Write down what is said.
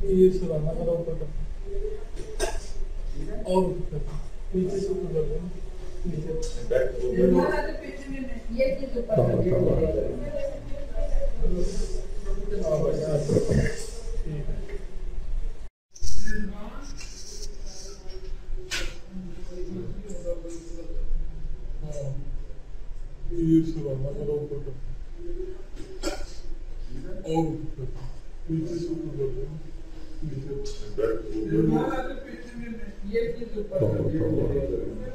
ये सुराना करो ऊपर का और पीछे से ऊपर कर देना नीचे ये चीज ऊपर हाँ भाई ठीक है ये सुराना करो ऊपर का और पीछे से ऊपर कर देना नीचे ये चीज ऊपर